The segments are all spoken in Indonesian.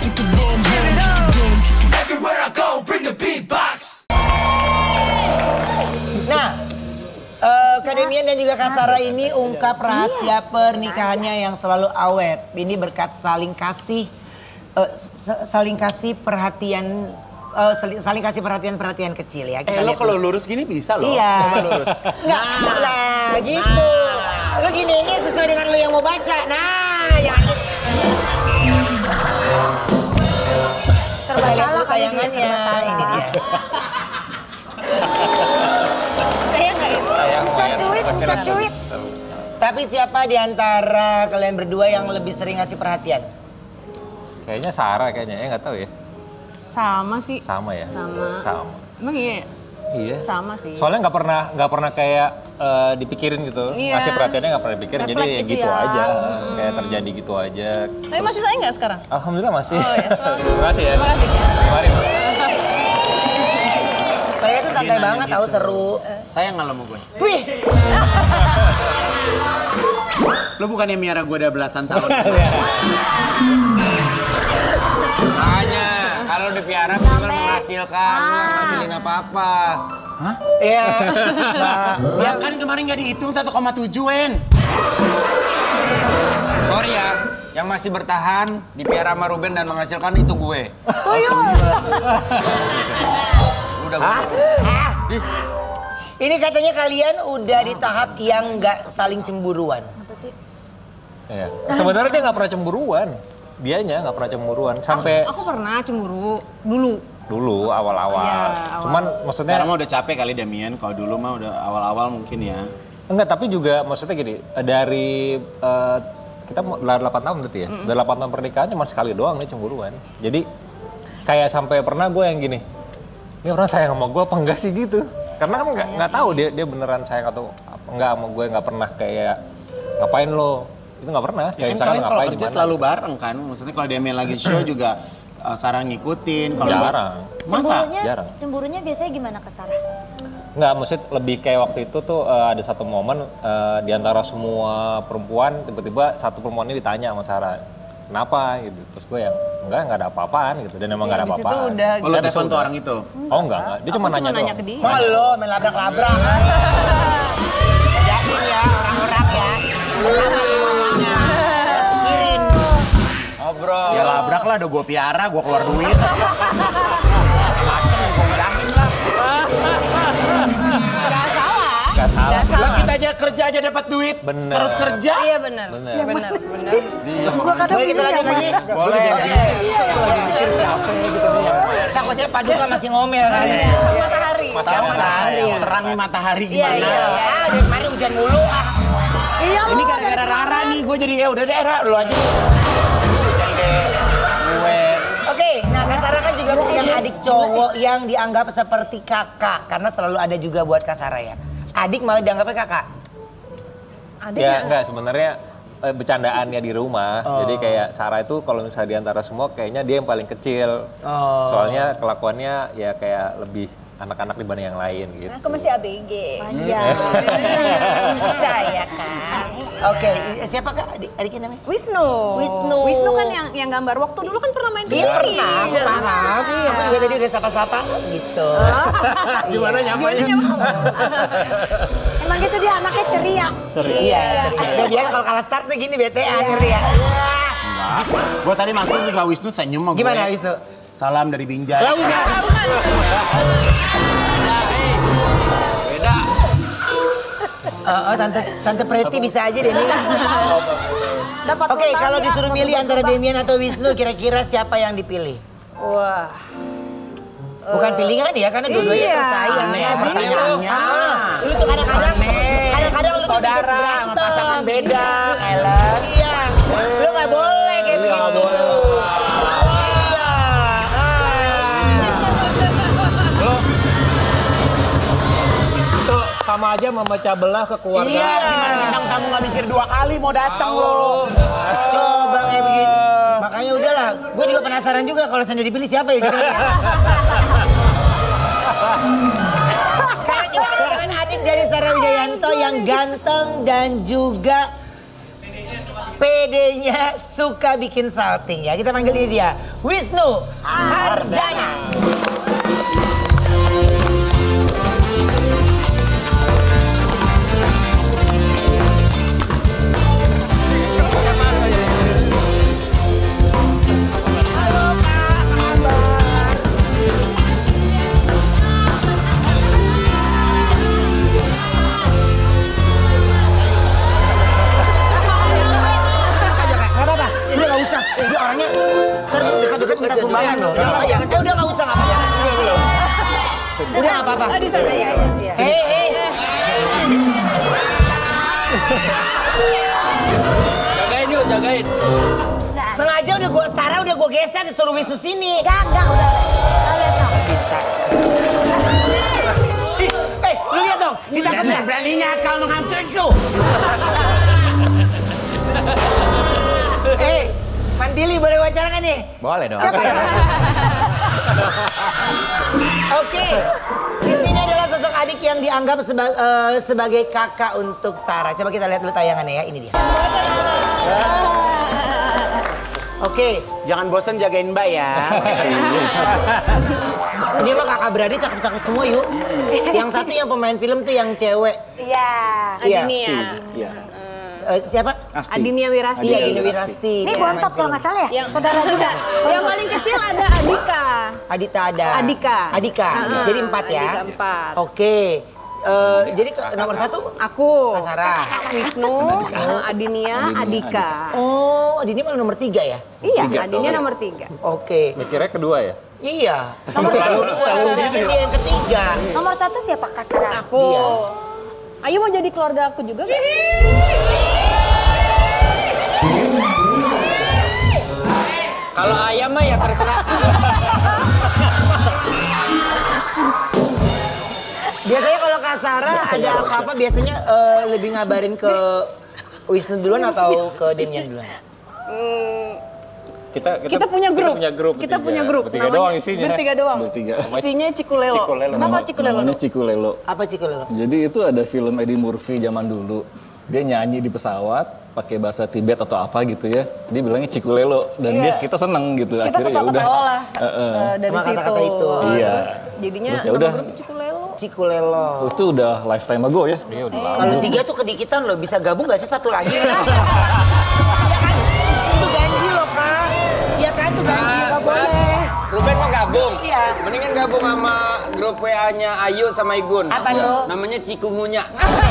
Nah, Kak Demian dan juga Kak Sarah ini ungkap rahasia pernikahannya yang selalu awet. Ini berkat saling kasih perhatian, saling kasih perhatian kecil ya. Kita lo kalau lurus gini bisa loh. Iya. Lurus. Nah, gitu. Lu gini ini sesuai dengan lu yang mau baca. Nah, yang Terbasalah tayangannya. Ini dia. Pencet cuit. Tapi siapa di antara kalian berdua yang lebih sering ngasih perhatian? Kayaknya Sarah kayaknya, ya nggak tahu ya. Sama sih. Sama ya? Sama. Emang iya ya? Iya. Sama sih. Soalnya nggak pernah kayak dipikirin gitu. Iya. Ngasih perhatiannya nggak pernah dipikirin, jadi ya gitu aja. Kayak terjadi gitu aja. Tapi masih sayang nggak sekarang? Alhamdulillah masih. Oh ya. Terima kasih ya. Terima kasih. Kemarin. Mereka tuh santai banget, tahu seru. Sayang nggak lo sama gue? Wih, Lo bukannya miara gue udah belasan tahun. Makanya kalau dipiara bukan menghasilkan, bukan ngasilin apa-apa. Hah? iya. Ya kan kemarin nggak dihitung 1,7 Wen. Sorry ya, yang masih bertahan dipiara sama Ruben dan menghasilkan itu gue. Udah gue. Ini katanya kalian udah di tahap yang nggak saling cemburuan. Iya. Sebenarnya dia nggak pernah cemburuan. Dianya nggak pernah cemburuan sampai Aku pernah cemburu dulu. Awal-awal. Iya, Cuman maksudnya Sekarang mah udah capek kali Damian. Kalau dulu mah udah awal-awal mungkin ya. enggak, tapi juga maksudnya gini, dari kita mau 8 tahun berarti ya. Udah 8 tahun pernikahannya cuma sekali doang nih cemburuan. Jadi kayak sampai pernah gue yang gini. Ini orang sayang sama gue apa enggak sih gitu. Karena kan nggak tahu dia beneran sayang atau enggak sama gue, nggak pernah kayak ngapain lo. Itu nggak pernah. Ya kan kalian kalau kerja selalu bareng kan. Maksudnya kalau Damian lagi show juga Sarah ngikutin. Kalau jarang. Masa? Jarang. Cemburunya biasanya gimana ke Sarah? Nggak, maksud lebih kayak waktu itu tuh ada satu momen di antara semua perempuan, tiba-tiba satu perempuan ini ditanya sama Sarah, kenapa gitu. Terus gue yang, nggak ada apa-apaan gitu. Dan emang nggak ada Habis itu apa-apaan. udah Oh, lo telepon tuh orang itu? Oh enggak. Dia cuma nanya doang. ke dia. Oh lo main labrak-labrak. Yakin ya orang-orang ya. Sama semuanya. Pikirin. Ngobrol. Ya labrak lah, udah gue piara, gue keluar duit. Gak salah. Lah kita aja kerja aja dapat duit. Bener. Terus kerja. Iya benar. Benar. Boleh kita lanjut lagi? Boleh. Takutnya Paduka masih ngomel kan. Matahari. Tahu matahari, Iya. terang nih matahari Iya, gimana? iya. Ah, dari kemarin hujan mulu. Iya, Ini gara-gara Rara nih, gue jadi ya udah deh Ra, lu aja. Jadi deh, gue. Oke, nah Kak Sarah kan juga punya adik cowok yang dianggap seperti kakak. Karena selalu ada juga buat Kak Sarah ya. Adik malah dianggapnya kakak. Ya enggak, sebenarnya bercandaannya di rumah. Jadi kayak Sarah itu kalau misalnya di antara semua kayaknya dia yang paling kecil. Soalnya kelakuannya ya kayak lebih anak-anak dibanding yang lain gitu. Aku masih ABG. Iya. Percaya kan? Oke, siapa Kak adiknya namanya? Wisnu. Wisnu kan yang gambar. Waktu dulu kan pernah main Iya kesini. pernah, aku paham. Aku juga tadi udah sapa-sapa gitu. Gimana nyamanya? Emang gitu dia anaknya ceria. Iya, dan biasa kalau kalah start tuh gini BTA ngerti ya. Gue tadi masuk juga Wisnu senyum sama gue. Gimana Wisnu? Salam dari Binjai. Beda. Oh, tante Preti bisa aja deh nih. Oke, kalau disuruh milih antara Demian atau Wisnu, kira-kira siapa yang dipilih? Wah. Bukan pilihan ya, karena dua-duanya tersayang. Aneh, pertanyaannya. Lu tuh kadang-kadang lu tuh Saudara, sama berantem. pasangan beda. Elah. Iya, lu nggak boleh kayak begitu. Iya. Itu sama aja memecah belah kekeluargaan. Iya, gimana bintang tamu nggak mikir 2 kali mau datang lo. Coba kayak begitu. Makanya udahlah, gue juga penasaran juga kalau saya dipilih siapa ya gitu. Sekarang kita kedatangan adik dari Sarah Wijayanto yang ganteng dan juga PD-nya suka bikin salting ya. Kita panggil ini dia, Wisnu Hardana. Dia orangnya dekat-dekat minta sumbangan loh. Udah nggak usah apa-apa. Udah nggak apa-apa. Oh, di sana ya aja dia. Hei. Jagain yuk, jagain. Sengaja Sarah udah gua geser disuruh Wisnu sini. Enggak udah. Bisa. Lu lihat dong, ditangkapnya. Beraninya kau menghampiriku. Mandili boleh wawancara kan nih? Boleh dong. Oke. Wisnu ini adalah sosok adik yang dianggap sebagai kakak untuk Sarah. Coba kita lihat dulu tayangannya ya, ini dia. Oke. Jangan bosan jagain Mbak ya. Ini mah kakak beradik cakep-cakep semua yuk. Yang satu yang pemain film tuh yang cewek. Iya. Adinia. Iya. Siapa? Adinia Wirasti. Iya, Adinia Wirasti. Ini bontot kalau nggak salah ya? Yang saudara juga. Yang paling kecil ada Adika. Adita ada. Adika. Jadi 4 ya? Adika 4. Oke. Jadi nomor 1? Aku. Sarah. Wisnu, Adinia, Adika. Oh, Adinia malah nomor 3 ya? Iya, Adinia nomor 3. Oke. Mikirnya kedua ya? Iya. Nomor 1 dia yang ketiga. Nomor 1 siapa Kak Sarah? Aku. Ayo mau jadi keluarga aku juga gak? Kalau ayam mah ya terserah. Biasanya kalau Kak Sarah ada apa-apa biasanya lebih ngabarin ke Wisnu duluan atau ke Demian duluan? Kita punya grup. Kita punya grup. Bertiga doang isinya. Bertiga doang. Bertiga. Isinya Cikulelo. Kenapa Cikulelo? Namanya Cikulelo. Apa Cikulelo? Jadi itu ada film Eddie Murphy zaman dulu. Dia nyanyi di pesawat pakai bahasa Tibet atau apa gitu ya. Dia bilangnya Cikulelo dan kita seneng gitu. Kita Akhirnya ya udah. ketawa lah dari Sama situ. kata-kata itu. Iya. Jadinya Terus ya nama udah. grup Cikulelo. Cikulelo. Itu udah lifetime ago ya. Iya udah lama. Kalau 3 tuh kedikitan loh, bisa gabung gak sih satu lagi? Iya kan? Itu ganti loh Kak. Iya kan itu ganti. Gak boleh. Ruben mau gabung? Iya. Mendingan gabung sama grup WA-nya Ayu sama Igun. Apa tuh? Namanya Cikungunya.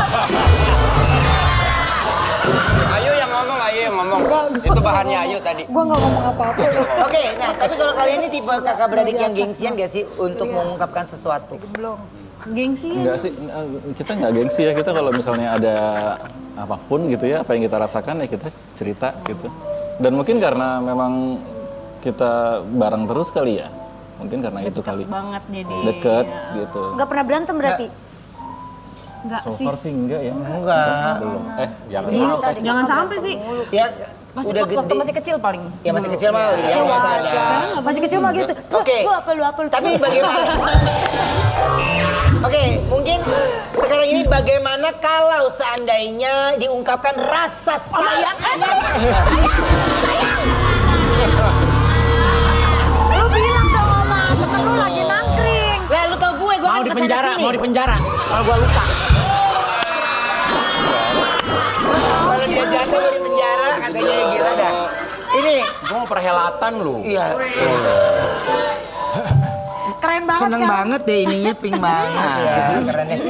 Ayu yang ngomong. Itu bahannya Ayu tadi. Gua nggak ngomong apa-apa loh. Oke, nah tapi kalau kalian ini tipe kakak beradik yang gengsian gak sih untuk mengungkapkan sesuatu? Gengsi ya? Enggak sih, kita nggak gengsi ya. Kita kalau misalnya ada apapun gitu ya, apa yang kita rasakan ya kita cerita gitu. Dan mungkin karena memang kita bareng terus kali ya. Mungkin karena itu kali. Banget jadi. Deket gitu. Nggak pernah berantem berarti? Enggak So sih. far sih enggak ya. Enggak. Belum. Jangan sampai sih. Ya Masih udah waktu gede. masih kecil paling. Ya masih kecil mah ya wajar. Masih kecil mah gitu. Oke. Lu apa lu? Tapi bagaimana? Oke, mungkin sekarang ini bagaimana kalau seandainya diungkapkan rasa sayang? Lu bilang dong sama temen lu lagi nangkring. Lah lu tau gue Mau kan di kesana penjara, sini. mau di penjara. Kalau gua luka. Kalau dia jatuh mau di penjara katanya gila dah. Ini Gua mau perhelatan lu. iya. Keren banget Seneng kan? banget deh ininya pink banget ya. Keren ya.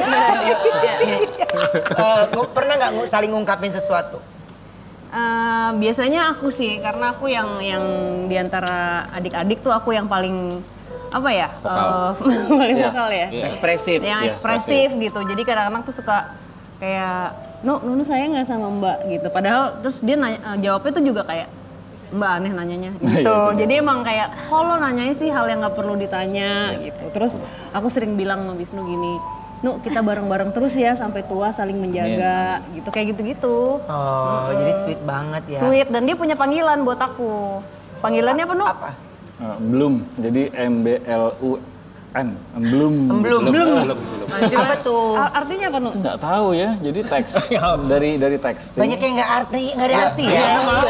Pernah nggak saling ngungkapin sesuatu? Biasanya aku sih, karena aku yang diantara adik-adik tuh aku yang paling apa ya? Paling vokal ya. Ekspresif. Yang ekspresif gitu. Jadi kadang-kadang tuh suka kayak, Nunu sayang nggak sama Mbak gitu. Padahal terus dia nanya, jawabnya tuh juga kayak, Mbak aneh nanyanya gitu. Jadi emang kayak, kok lo nanyanya sih hal yang nggak perlu ditanya gitu. Terus aku sering bilang sama Wisnu gini, Nu kita bareng-bareng terus ya sampai tua saling menjaga gitu. Kayak gitu-gitu. Oh, jadi sweet banget ya. Sweet, dan dia punya panggilan buat aku. Panggilannya apa, Nu? Apa? Belum. Jadi MBLUM. Belum. Belum. Apa tuh? Artinya apa, Nu? Nggak tahu ya, jadi teks dari texting. Banyak yang nggak ada arti ya.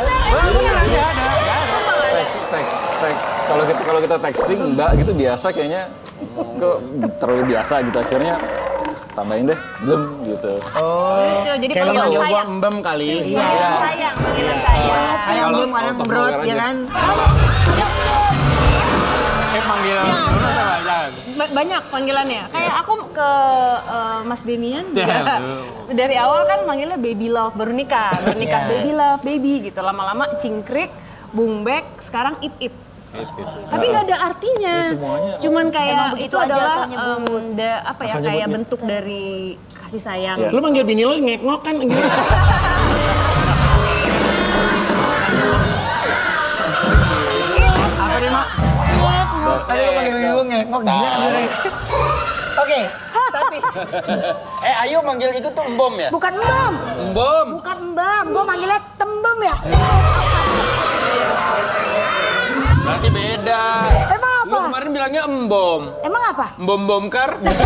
Teks. Kalau kita texting Mbak gitu biasa kayaknya kok terlalu biasa gitu, akhirnya tambahin deh belum gitu. Lucu, jadi Kayak lo panggilan manggil gua sayang. embem kali. Sayang, panggilan sayang. Ada yang belum, ada yang ngebrot ya kan? Panggilan Banyak panggilannya. Kayak aku ke Mas Demian juga. Dari awal kan manggilnya baby love, baru nikah baby love, baby gitu. Lama-lama cingkrik, bungbek, sekarang ip-ip. Tapi nggak ada artinya. Cuman kayak itu adalah kayak bentuk dari kasih sayang. Lu manggil bini lu ngek-ngok kan gitu. Apa nih, Mak? Tadi lu manggil gue ngek-ngok gila. Oke, tapi Ayu manggil itu tuh embom ya? Bukan embam. Embom. Bukan embam. Gue manggilnya tembem ya. Berarti beda. Emang apa? Lu kemarin bilangnya embom. Emang apa? Embom bomkar.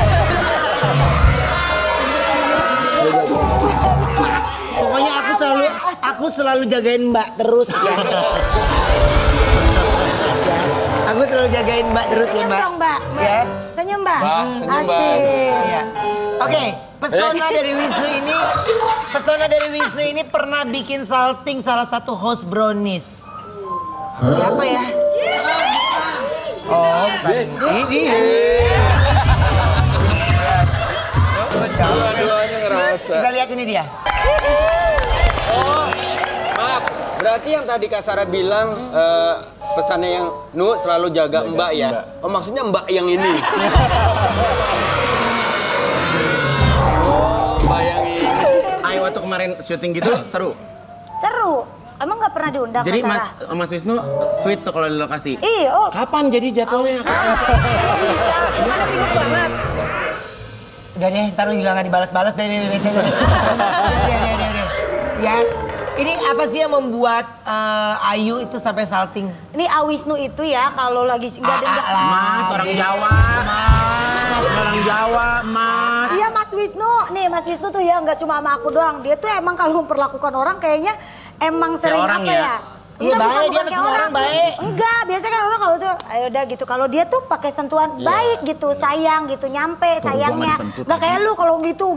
pokoknya aku selalu jagain Mbak terus ya. Aku selalu jagain Mbak terus ya, Senyum Mbak. dong, Mbak. Ya. Senyum, Mbak. Mbak, senyum, Mbak. Asik. Iya. Oke, pesona dari Wisnu ini pernah bikin salting salah satu host Brownies. Siapa ya? Oh, bukan. Ini. Dua-duanya ngerasa. Kita lihat ini dia. Maaf, berarti yang tadi Kak Sarah bilang pesannya yang Nu selalu jaga Mbak ya? Oh maksudnya Mbak yang ini? Mbak yang ini. Ayo waktu kemarin syuting gitu seru. Seru. Emang nggak pernah diundang Jadi Kak Sarah? Mas Wisnu sweet tuh kalau di lokasi. Iya, oh. Kapan jadi jadwalnya? Gimana sibuk banget? Udah deh, ntar lu juga gak dibalas-balas dari biasanya. Udah. Ya, ini apa sih yang membuat Ayu itu sampai salting? Ini Awisnu itu ya kalau lagi nggak ada Mas, orang Jawa. Orang Jawa, Mas. Iya Mas Wisnu, nih Mas Wisnu tuh ya nggak cuma sama aku doang. Dia tuh emang kalau memperlakukan orang kayaknya emang sering orang apa ya? ya? Iya, Enggak, baik, dia bukan sama kayak semua orang baik. Enggak, biasanya kan orang kalau tuh ayo udah gitu. Kalau dia tuh pakai sentuhan baik gitu, sayang gitu, nyampe sayangnya. Nggak kayak lu kalau gitu.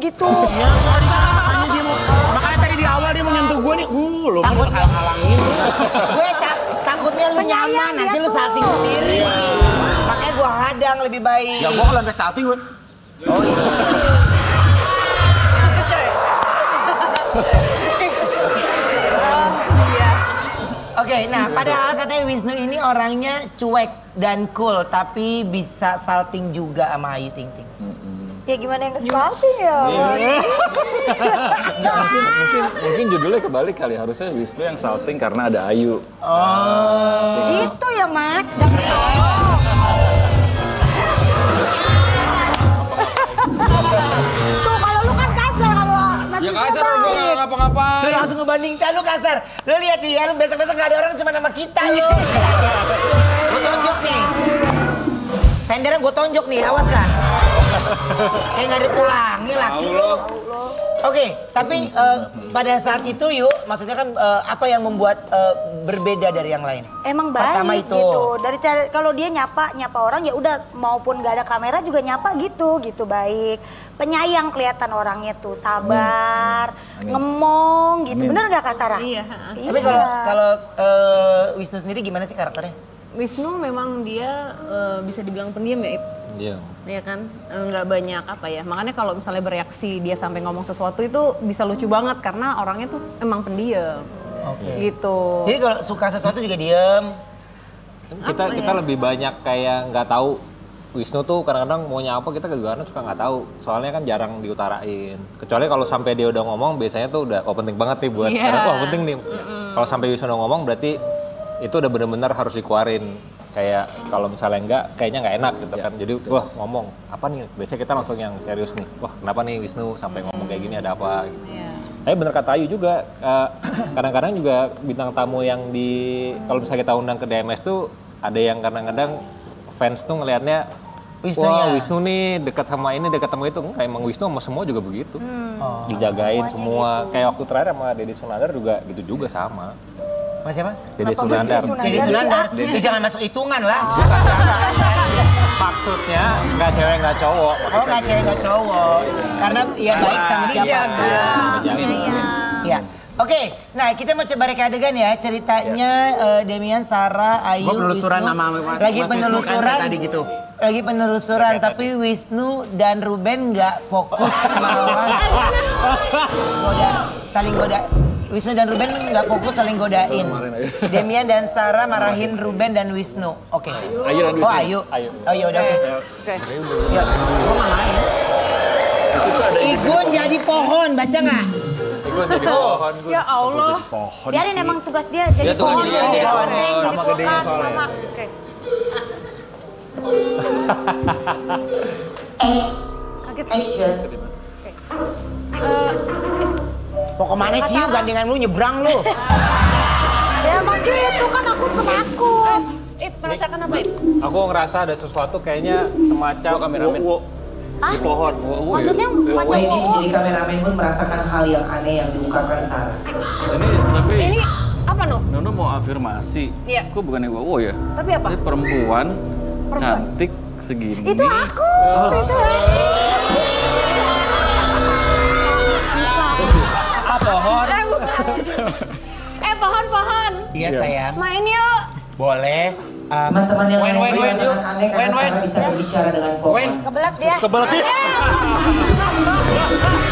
Makanya tadi di awal dia mau nyentuh gue nih. Lu Takut halangin. Gue takutnya lu Penyayang nyaman, nanti dia lu tuh. salting sendiri. Makanya gue hadang lebih baik. Ya gue kalau sampai salting gue. Oke, nah padahal katanya Wisnu ini orangnya cuek dan cool, tapi bisa salting juga sama Ayu Ting Ting. Ya gimana yang salting ya? Mungkin judulnya kebalik kali, harusnya Wisnu yang salting karena ada Ayu. Itu ya Mas. Tuh kalau lu kan kasar kalau Mas Ya Wisnu kasar baik. udah nggak ngapa-ngapain. Lu langsung ngebanding, lu kasar. Lu lihat nih ya, lu besok-besok gak ada orang cuma nama kita nih. Lu tonjok nih. Sendernya gue tonjok nih, awas kan. Kayak gak ada tulangnya laki lu. Oke, tapi pada saat itu yuk, maksudnya kan apa yang membuat berbeda dari yang lain? Emang baik Pertama itu. gitu. Kalau dia nyapa orang ya udah maupun gak ada kamera juga nyapa gitu baik. Penyayang kelihatan orangnya tuh, sabar, ngemong gitu. Bener gak Kak Sarah? Iya. Tapi kalau Wisnu sendiri gimana sih karakternya? Wisnu memang dia bisa dibilang pendiam ya, Ip. Iya. Iya kan, nggak banyak apa ya. Makanya kalau misalnya bereaksi dia sampai ngomong sesuatu itu bisa lucu banget karena orangnya tuh emang pendiam. Oke. Gitu. Jadi kalau suka sesuatu juga diem. Kita lebih banyak kayak nggak tahu Wisnu tuh kadang-kadang maunya apa kita juga kadang suka nggak tahu. Soalnya kan jarang diutarain. Kecuali kalau sampai dia udah ngomong biasanya tuh udah penting banget nih buat karena penting nih. Kalau sampai Wisnu udah ngomong berarti itu udah benar-benar harus dikeluarin. Kayak kalau misalnya enggak, kayaknya nggak enak gitu kan. Jadi wah ngomong apa nih? Biasanya kita langsung yang serius nih. Wah kenapa nih Wisnu sampai ngomong kayak gini, ada apa? Gitu. Tapi bener kata Ayu juga, kadang-kadang juga bintang tamu yang kalau misalnya kita undang ke DMS tuh ada yang kadang-kadang fans tuh ngelihatnya wah Wisnu nih dekat sama ini, dekat sama itu. Enggak, emang Wisnu sama semua juga begitu. Dijagain semua. Gitu. Kayak waktu terakhir sama Deddy Sunandar juga gitu juga sama. Mas siapa? Deddy Sunandar. Deddy Sunandar. Lu jangan masuk hitungan lah. Maksudnya nggak cewek nggak cowok. Oh nggak cewek nggak cowok. Karena ya baik sama siapa. Iya. Oke, nah kita mau coba reka adegan ya. Ceritanya Demian, Sarah, Ayu, Gua penelusuran Wisnu. sama Lagi Mas Wisnu kan penelusuran. kayak tadi gitu. Lagi penelusuran, tapi Wisnu dan Ruben nggak fokus melawan. Saling goda. Wisnu dan Ruben nggak fokus saling godain. Demian dan Sarah marahin Ruben dan Wisnu. Oke. Ayu dan Wisnu. Oh Ayu. Oh iya udah oke. Ya, gua marahin. Igun jadi pohon, baca nggak? Igun jadi pohon. Ya Allah. Biarin emang tugas dia jadi tugas pohon, dia, jadi dia. pohon, jadi Sama gedenya kulkas, soalnya. sama. Oke. Kaget sih. Action. Mau kemana sih lu? Gandengan lu nyebrang lu. Ya emang gitu kan aku penakut. Merasakan apa itu? Aku ngerasa ada sesuatu kayaknya semacam wo. Hah? Di pohon. Maksudnya macam Ini wow. jadi kameramen pun merasakan hal yang aneh yang diungkapkan Sarah. Tapi Ini apa no? Nono mau afirmasi. Iya. Kok bukannya wow ya? Tapi apa? Tapi perempuan cantik segini. Itu aku, itu Apa pohon? Pohon-pohon. Iya sayang. Main yuk. Boleh. Teman-teman yang lain Wen, merasakan aneh karena Wen. Sarah bisa berbicara dengan pohon. kebelet dia. Kebelet.